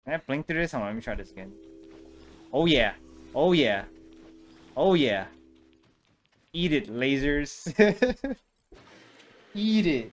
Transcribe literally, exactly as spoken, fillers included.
Can I blink through this? Hold on, let me try this again. Oh yeah. Oh yeah. Oh yeah. Eat it, lasers. Eat it.